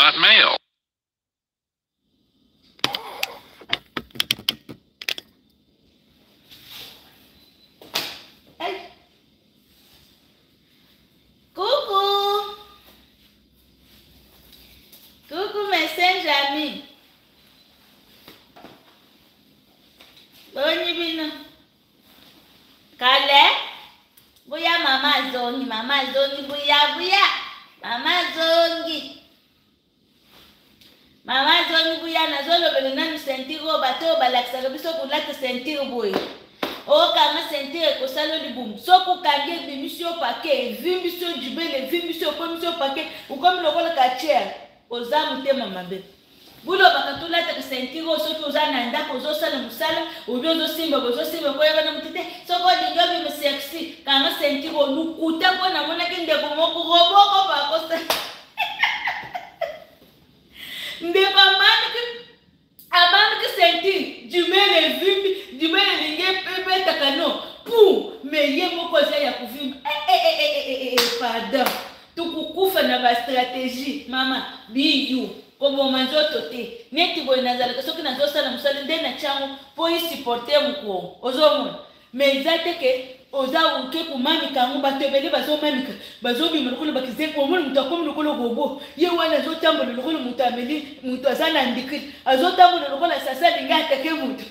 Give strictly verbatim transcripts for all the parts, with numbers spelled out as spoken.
got mail. Hey. Coucou. Coucou mes Saint-Jamin. Boni bino. Kale. Buya mama zongi, mama zongi, buya buya. Mama zongi. Mama zongi buya na zolo bele nanu sentiro bato balakisa biso kulata sentiro boy. O kama sentiro ko salo di boom. So ku kange bimisio pake, vimisio jibele, vimisio komisio pake, ukomi lokola ka chair. Ozamu tema mabe. Bulo bakatula ta sentiro so ku uzana ndako zo sala musala, ubyo zo simba zo simba ko yaba na mutite. So ko dingo bi me sexy, kama sentiro lukuta ko na mona kinde ko moko roboko ba ko sa. Ndeko manke abana ke senti jumele vimbi jumele linge pepe takano pu meye moko za ya kuvimba eh eh eh eh eh pardon tukukufa na ba strategie mama biyu kobo manzoto te neti boy nazala soki nazo sala musala ndena changu po supporter muko ozomona mezate ke oza uke kumami kangu batebele bazo mamika bazo bi mulukulu bakize ko mun mutakomu lukulu gogo ye wana zo tambo lukulu mutameli mutu azana ndikri azo tambo lukulu sasa lingata ke mutu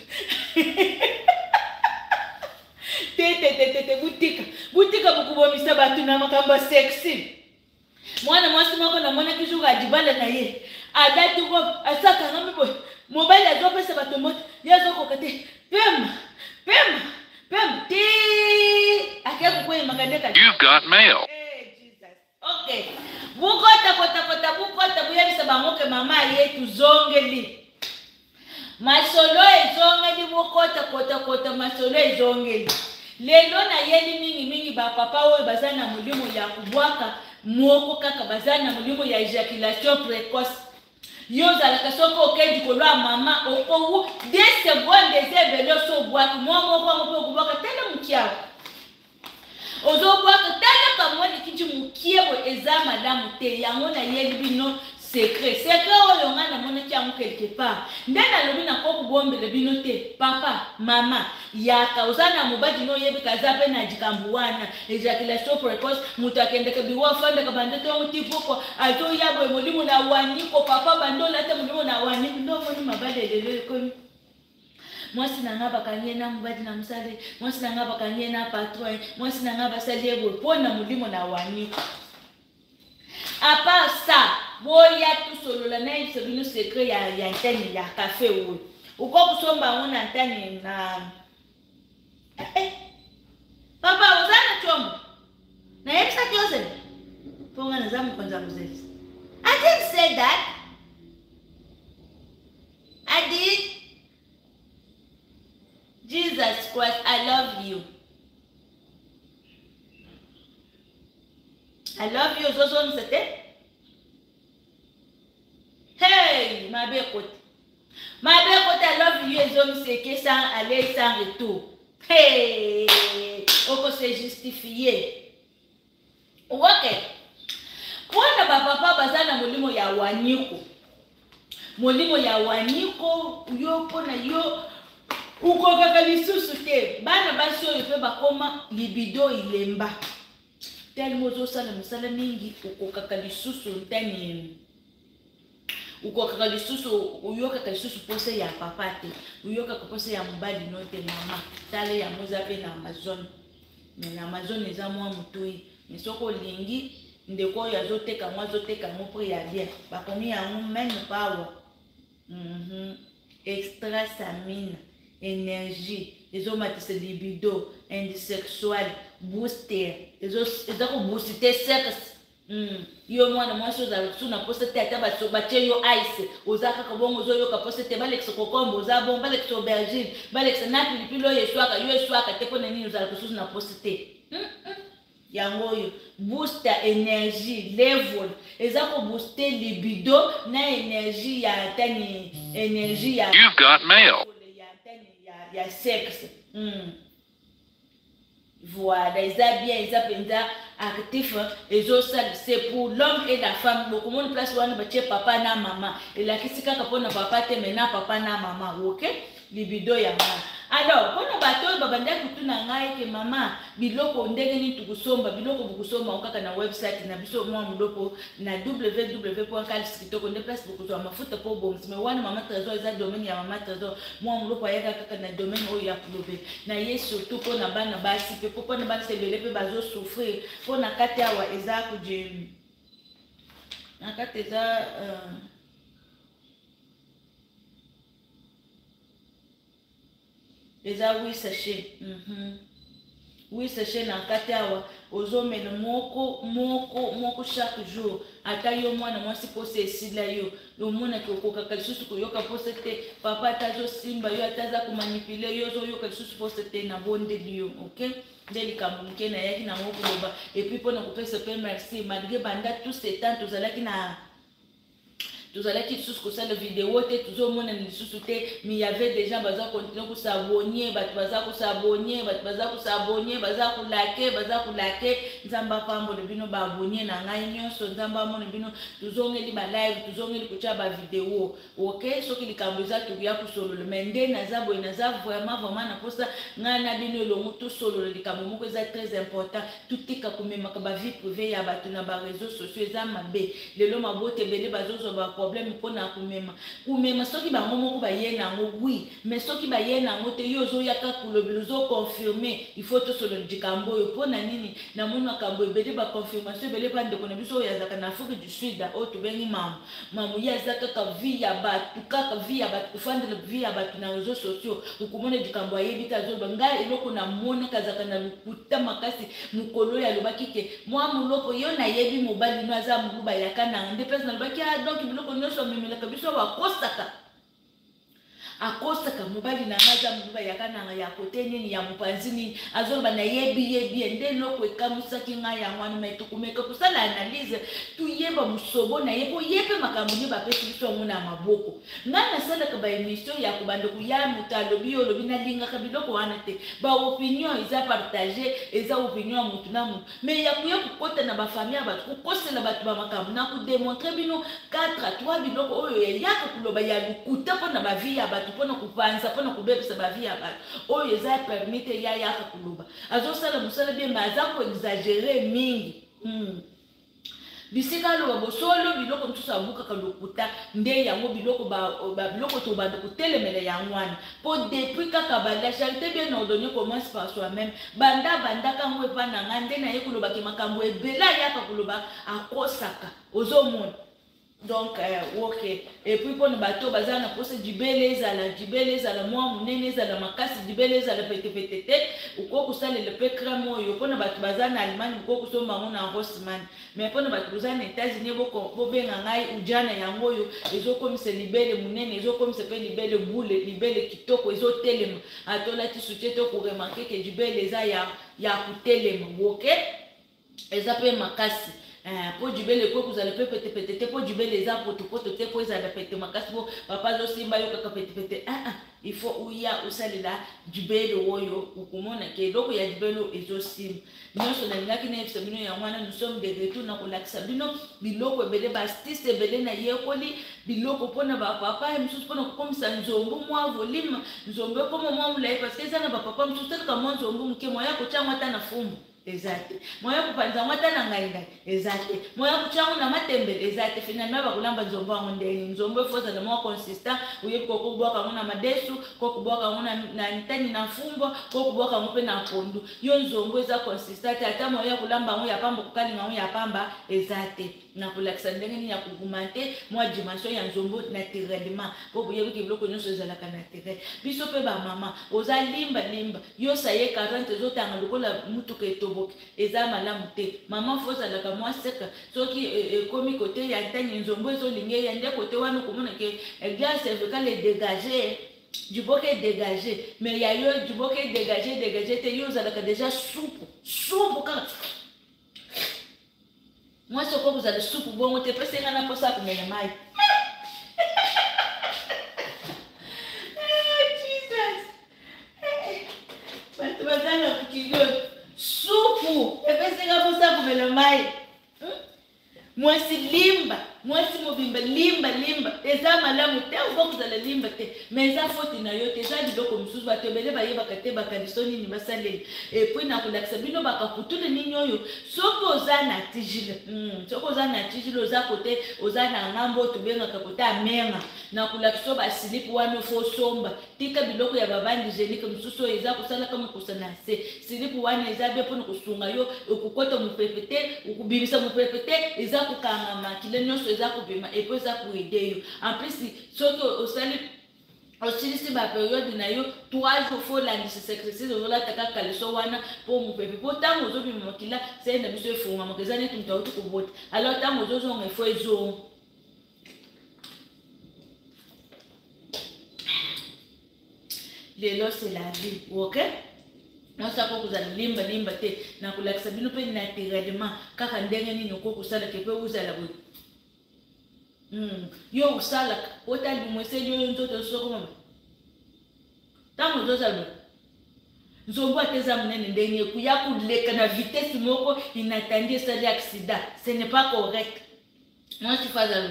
te te te te te butika butika bukubomisa batu na makamba sexy mwana mwasi mako na mwana kishuka ajibala na ye adatu ko asaka ngami boy mobile azo pesa batu moto yazo ko kate pema pema pema ti akeko kwe magadeka. You've got mail. Hey Jesus. Okay. Bukota kota kota bukota buyabisa bangoke mama yetu zongeli. Masolo ezongeli bukota kota kota masolo ezongeli. Lelo na yeli mingi mingi ba papa oyo bazana mulimo ya kubwaka mwoko kaka bazana mulimo ya ejaculation précoce. Yoza la kasoko okeji kolwa mama okowu deux secondes ezebelo so bwaki mwomo kwa mwopo kubwaka tele mkiao. Ozo bwaka tele kamwani kiji mkiebo eza madame te yango na yeli bino secret. Secret oyo nga na mona kiangu quelque part. Ndena lobi na koku bombe le bino te. Papa, mama, yaka. Ozana mubadi no yebi kazape na jikambuwana. Ejaculation précoce. Mutu akendeke biwa fanda kabandete wangu tipoko. Azo yabo mulimu na waniko. Papa bando late mulimu na waniko. Ndo mwani mabade lele koni. Mwasi na ngaba kanye na mubadi na msale. Mwasi na ngaba kanye na patron. Mwasi na ngaba sali ebo. Pona mulimu na waniko. À part ça, boya tout solo la naïf c'est une secret ya ya antenne ya café ou ou quoi que soit on antenne na eh papa uzana chombo na yeye sa chose ponga na zamu kwanza mzee. I didn't say that. I did. Jesus Christ, I love you. I love you, Zozo Nsete. Hey, ma belle côte. Ma belle côte, I love you, Zozo Nseke, sans aller, sans retour. Hey, on se justifier. Ok. Pour na papa bazana molimo ya waniko. Molimo ya waniko, yo pona yo. Uko kaka lisusu te. Bana baso yope bakoma libido ilemba. Tel mozo sala musala mingi uko kaka lisusu ntani. Uko kaka lisusu uyoka kaka lisusu pose ya papa te. Uyoka kaka pose ya mbali note mama. Tale ya moza pe na Amazon. Na Amazon eza mwa mutui. Misoko lingi ndeko ya zoteka mwa zoteka mo pri ya bien. Bakomi ya mu men power. Mhm. Extra samina, énergie, les hommes matissent libido, indisexual, booster, les autres, les autres booster sexe. Hmm. Yo mwana mwa chose avec na poste te ata ba so ba yo ice, ozaka ka bongo zo yo ka poste te balex kokombo, za bon balex aubergine, balex na pilipilo yo swaka yo swaka te ko nini uzala kususu na poste te. Hmm. Yango yo booster énergie level ezako booster libido na énergie ya tani énergie ya You've got mail. ya tani ya ya sexe. Mm. Voilà, ils ont bien, ils ont bien actif, ils ont ça, c'est pour l'homme et la femme. Beaucoup de place où on a papa na maman. Et la question quand on papa te maintenant papa na maman, ok? Libido ya mama. Alors, quand on bateau babanda kutu na ngai ke mama biloko ndenge ni tukusomba biloko bukusomba okaka na website na biso mwa mudoko na w w w point calix kitoko nde place bukusomba mafuta po boms me wana mama trésor eza domaine ya mama trésor mwa mudoko ayaka kaka na domaine oyo ya kulobe na ye surtout po na bana basi pe po na bana sebele pe bazo souffrir po na kati awa eza kuje na kati eza uh, eza oui sachet mhm oui sachet na kati awa ozomela moko moko moko chaque jour ata yo mwana mwasi pose esila yo omona ke okokaka lisusu koyoka pose te papa atazosimba yo ataza komanipule yo ozoyoka lisusu pose te na bondeli yo ok nde likambo moke nayaki nango koloba epuis mpona kopesa mpe merci malgré banda tout ce temps tozalaki na tozalaki lisusu kosala video te tozomona lisusu te mais y avait des gens baza continuer kosabonye bato baza kosabonye bato baza kosabonye baza kolake baza kolake nzambe apambola bino baabonye na ngai nyonso nzambe amona bino tozongeli balive tozongeli kotia bavideo ok soki likambo eza tokoya kosolola mais nde naza boye naza vraiment vraiment naposa ngai na bino elongo tosolola likambo moko eza très important totika komemaka bavie privé ya bato na bareseau sociaux eza mabe lelo mabote ebele bazozwa ba problème pona kumema kumema soki bango moko baye nango oui mais soki baye nango te yo zo yaka kulobi zo confirmer il faut to solo dikambo yo pona nini na mona kambo ebele ba confirmation ebele pa ndeko na biso ya zaka na Afrique du Sud o to bengi mamu mamu ya zaka ka vie ya batu kaka vie ya batu kufandela vie ya batu na réseaux sociaux ukumona dikambo ayebita zo banga eloko na mona kazaka na lukuta makasi mukolo ya lobaki ke mwa muloko yo na yebi mobali no aza muba yakana nde pesa na lobaki donc biloko nyonso memelaka biso bakosaka akosaka mobali na maza muba yakana ya kote nini ya mupanzi nini azoloba na yebi yebi nde loko ekamusaki ngai ya mwana mais tukumeka kusala analyse tuyeba musobo na yebo yebe makambo ni bapesi biso ngona maboko ngana sala ka ba émission ya kubanda kuya mutalo biyo lobi na linga ka biloko wana te ba opinion eza partager eza opinion mutu na mutu mais ya kuya kukota na ba famille ba kukosela batu ba makambo na ku démontrer bino quatre à trois biloko oyo ya kuloba ya lukuta pona ba vie ya batu pona kupanza pona kubebisa ba vie ya batu oyo eza permite ya ya kuloba azosala musala bien maza ko exagérer mingi mm. Bisika lo bosolo biloko mtusa abuka kalokuta nde yango biloko ba, ba biloko to ba kutelemela yangwana po depuis kaka banda charité bien ordonnée commence par soi-même banda banda kango epa na ngande na ye kuloba ke makambo ebela yaka kuloba akosaka ozomona donc euh, ok et puis pour nous bateau bazar na pose dibele ezala dibele ezala mwa munene ezala makasi dibele ezala pete pete te uko kusala le pe cramo yo pona bato bazar na Allemagne uko kusomba ngo na Rossmann mais pona bato bazar na États-Unis boko bobenga ngai ujana yango yo ezokomisa libele munene ezokomisa pe libele boule libele kitoko ezotelema atola ti soutien to ko remarquer que dibele eza ya ya kutelema ok eza pe makasi po jibele ko kuzala pe pete pete te po jibele za poto poto te po za da pete makasi bo papa zo simba yo kaka pete pete ah ah il faut uya usalila jibele woyo ukumona ke loko ya jibele ezo sim nyonso na ngaki na efsa bino ya mwana nous sommes de retour na kolakisa bino biloko ebele ba stiste ebele na yekoli biloko pona ba papa msusu pona kukomisa nzombo mwa volume nzombo komo mwa mulai parce que ça na ba papa msusu tel kama nzombo mke moya ko changwa ta na fumbu exact moya kupanza mwata na ngai ngai exact moya kuchangu na matembele exact finalement bakulamba nzombo wangu ndeni nzombo foza na mwa consistant uye ko kubwaka ngona madesu ko kubwaka ngona na ntani na fumbo ko kubwaka ngope na pondu yo nzombo eza consistant ata moya kulamba ngo ya pamba kukali ngo ya pamba exact na kulakisa ndenge ni ya kugumante mwa dimension ya nzombo naturellement po buye biki biloko nyonso ezala ka naturel biso pe ba mama oza limba limba yo saye quarante zotanga lokola mutu ke toboki eza malamu te mama foza la ka mwa seka soki ekomi kote ya ntani nzombo ezolinge ya nde kote wana komona ke glace cervicale dégagée du bokeh dégagé mais ya yo du bokeh dégagé dégagé te yo zala ka déjà soupe soupe ka moi ce que vous avez soupe bon te pese ngana posa ko mena mai Jesus but bazana kukilio mwasi limba mwasi mobimba limba limba eza malamu te okokuzala limba te mais eza foti na yo te eza biloko mosusu bato ebele bayebaka te bakaniso nini basaleli epui nakolakisa bino bakakutuna nini oyo soki oza na tigile soki oza na tigile oza kote oza na ngambo tobengaka kote amenga nakolakisa basilipu wana fo somba tika biloko ya babandi jenike mosusu oyo eza kosalaka mokusa na se silipu wana eza bie mpona kosunga yo okukota mopepe te okubimisa mopepe te eza kokangama kile nyonso eza kobima epo eza koede yo en plus soki osali osilisi baperiode na yo trois jours fo landisa sacrifice ozolataka kaleso wana mpo mopepe mpo ntango ozobima mokila seye na biso efungwamaka eza neti moto auti kobota alors ntango ozozonga efo ezonga lelo c'est la vie ok nosa ko kuzala limba limba te na kulakisa bino pe naturellement kaka ndenge nini okokosala ke pe uzala boye mm yo usala otali mweseli yo nzoto soko mama tango zozala nzombo ateza munene ndenge kuya kuleka na vitesse moko inattendait ça l'accident ce n'est pas correct moi tu fais ça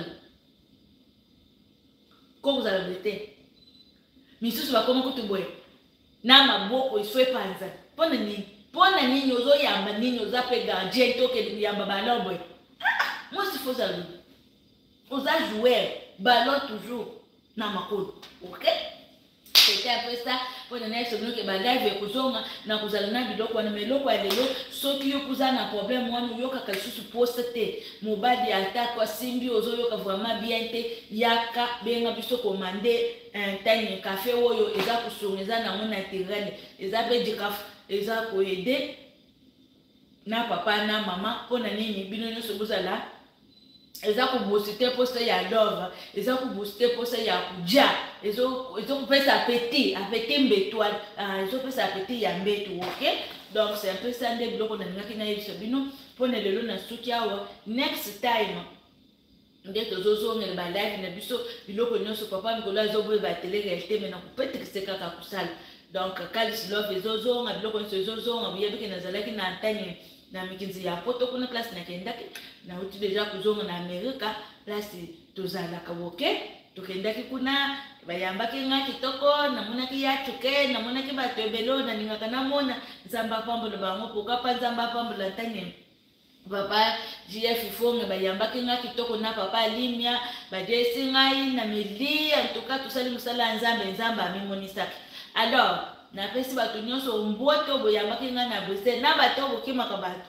ko kuzala bete misusu bakoma kutuboye na maboko iswe panza pona nini pona nini ozoyamba nini ozape gardien toke liyamba balobo moi si faut ça oza jouer ballon toujours na makolo ok c'était après ça pona na yeso bloke balive kuzonga na kuzala na biloko na meloko ya lelo soki yo kuza na problème wana yoka kasusu poste te mobadi ata kwa simbi ozoyoka vraiment bien te yaka benga biso commander un tanye café oyo eza kusunga eza na mona naturel eza be dikaf eza ko aider na papa na mama pona nini bino nyonso bozala eza ko booster poste ya love eza ko booster poste ya kuja ezo ezo kupesa appétit appétit mbetwa ezo pesa appétit ya mbetu ok donc c'est un peu ça nde biloko na ngaki na yeso bino pona lelo na suki awa next time nde tozozongela balive na biso biloko nyonso papa ngolo azoboye batele réalité mais na kupetrisa kaka kusala donc kalis love ezozonga biloko nyonso ezozonga buyebike nazalaki na antanye na mikinzi ya poto kuna classe na kendaki na uti deja kuzonga na Amerika place tozalaka ok tokendaki kuna bayambaki nga kitoko namonaki ya tuke namonaki bato ebelo na ningaka namona nzamba pambola bango pokapa nzamba pambola ntanye papa J F Fonge bayambaki nga kitoko na papa Limia badesi ngai na mili en tout cas tosali musala nzambe nzamba amimonisaki alors na pesi bato nyonso mboto boyambaki nga na Bruxelles na bato bokimaka bato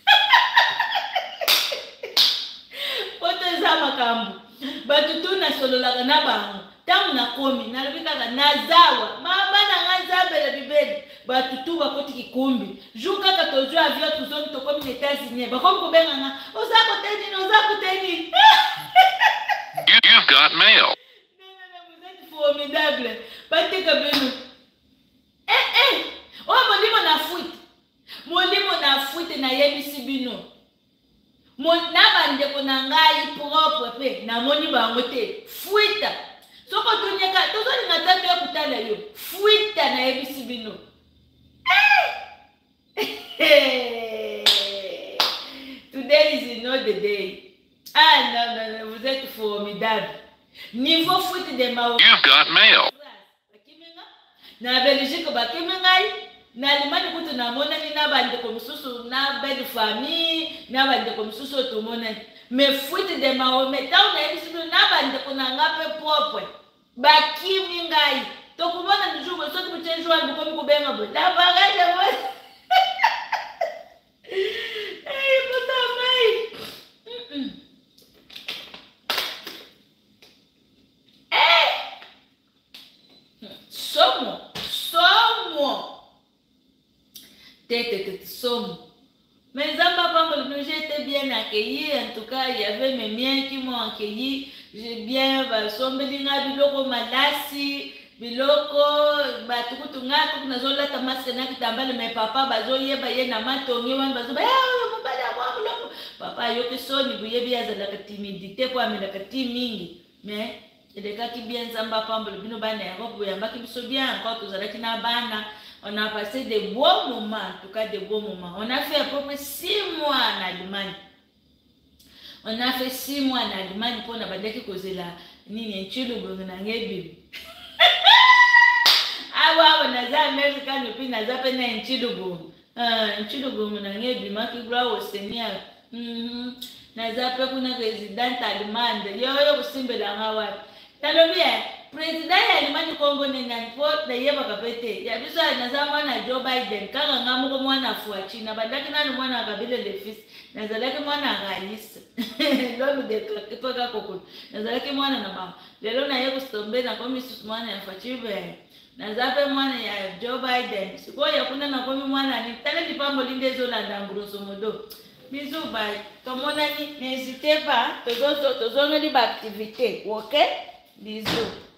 poto eza makambo bato tu nasololaka na bango ntango nakomi nalobi kaka nazawa mama na nga nzambela bibeli bato tu bakoti kikumbi jour kaka tozwa avion tozongi tokomi na États-Unis bakomi kobenga nga oza kote nini oza kote nini You've got mail. Non, non, non, vous êtes formidable. Bateka beno. Eh, eh. Oh, molimo na fuite. Molimo na fuite na yebisi bino. Mon na bandeko na ngai propre pe na moni bango te. Fuite. Soko tunyeka, tozo ni ngata to kutala yo. Fuite na yebisi bino. Eh. Today is not the day. Ah non, non, non, vous êtes formidable. Niveau fuite de ma... You've got mail. Na Belgique bakimengai na Allemagne kutu na mona ni na bande comme susu na belle famille na bande comme susu to mona mais fuite de Mahomet ta na yebisi na bande ko na ngape propre bakimengai to kubona ni jour so tu change wa ko ko benga bo la bagaje bo eh puta mai eh somo somo tete tete somo mais zamba pambo le j'ai été bien accueilli en tout cas il y avait mes miens qui m'ont accueilli j'ai bien ba sombelinga biloko malasi biloko batukutu ngako kunazola tamaske na kitambala mais papa bazoyeba ye na matongi wan bazoba eh mobala mwa biloko papa yoke soni buyebi azala ka timidité kwa amela ka timingi mais et cas qui bien zamba pambo le bino bana ya robo yambaki biso bien encore tozalaki na bana on a passé des bons moments en tout cas des bons moments on a fait à peu près six mois en Allemagne On a fait six mois en Allemagne pour n'abandonner cause la nini nchilungu na ngebi. Awa wanaza America no pina za pena nchilungu. Ah nchilungu na ngebi makigwa osenia. Mhm. Na za pe kuna president Allemagne. Yo yo kusimbela ngawa. Talobia president Allemagne Kongo ni nanpo na yeba kapete. Ya bisa na za mwana Joe Biden kanga ngamu ko mwana fuachi na bandaki nani mwana kabile le fils. Nazalaki mwana ngayisa. Lolo de kaka kokulu. Nazalaki mwana na mama. Lelo na yeko stombe na komi sus mwana ya fachibe. Nazape mwana ya Joe Biden. Siko ya kuna na komi mwana ni tale dipambo linde zo la ndamburoso modo. Bisous bye. Tomona ni n'hésitez pas. Tozo tozo ngeli ba activité. OK? Bisous.